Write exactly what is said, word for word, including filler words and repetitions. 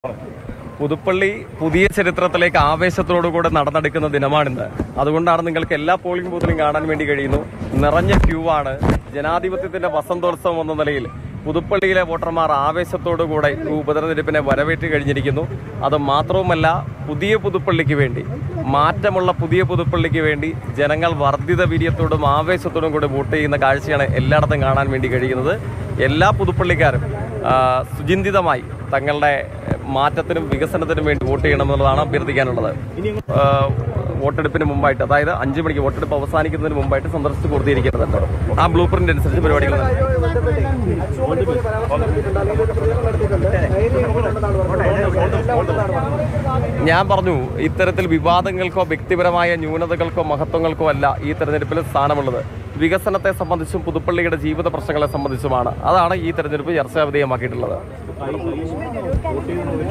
പുതുപ്പള്ളി പുതിയ ചരിത്രത്തിലേക്ക് ആവേശത്തോടുകൂടെ നടന്നെടുക്കുന്ന ദിനമാണിന്ന്. അതുകൊണ്ടാണ് നിങ്ങൾക്ക് എല്ലാ പോളിംഗ് ബൂത്തിലും കാണാൻ വേണ്ടി കഴിയുന്നു. നിറഞ്ഞ ക്യൂ ആണ്. ജനാധിപത്യത്തിന്റെ വസന്തോത്സവം എന്ന നിലയിൽ പുതുപ്പള്ളിയിലെ വോട്ടർമാർ ആവേശത്തോടുകൂടെ ഉപതെരഞ്ഞെടുപ്പിനെ വരവേറ്റ് കഴിഞ്ഞിരിക്കുന്നു. അത് മാത്രവുമല്ല, പുതിയ പുതുപ്പള്ളിക്ക് വേണ്ടി, മാറ്റമുള്ള പുതിയ പുതുപ്പള്ളിക്ക് വേണ്ടി ജനങ്ങൾ വർദ്ധിത വീര്യത്തോടും ആവേശത്തോടും കൂടി വോട്ട് ചെയ്യുന്ന കാഴ്ചയാണ് എല്ലായിടത്തും കാണാൻ വേണ്ടി കഴിയുന്നത്. എല്ലാ പുതുപ്പള്ളിക്കാരും സുചിന്തിതമായി തങ്ങളുടെ മാറ്റത്തിനും വികസനത്തിനും വേണ്ടി വോട്ട് ചെയ്യണമെന്നുള്ളതാണ് അഭ്യർത്ഥിക്കാനുള്ളത്. വോട്ടെടുപ്പിന് മുമ്പായിട്ട്, അതായത് അഞ്ചു മണിക്ക് വോട്ടെടുപ്പ് അവസാനിക്കുന്നതിന് മുമ്പായിട്ട് സന്ദർശിച്ച് പൂർത്തീകരിക്കേണ്ടതുണ്ട്. ആ ബ്ലൂ പ്രിന്റ് അനുസരിച്ച് പരിപാടികൾ ഞാൻ പറഞ്ഞു. ഇത്തരത്തിൽ വിവാദങ്ങൾക്കോ വ്യക്തിപരമായ ന്യൂനതകൾക്കോ മഹത്വങ്ങൾക്കോ അല്ല ഈ തെരഞ്ഞെടുപ്പിൽ സ്ഥാനമുള്ളത്. വികസനത്തെ സംബന്ധിച്ചും പുതുപ്പള്ളിയുടെ ജീവിത പ്രശ്നങ്ങളെ സംബന്ധിച്ചുമാണ്. അതാണ് ഈ തെരഞ്ഞെടുപ്പ് ചർച്ചാ വിധേയമാക്കിയിട്ടുള്ളത്.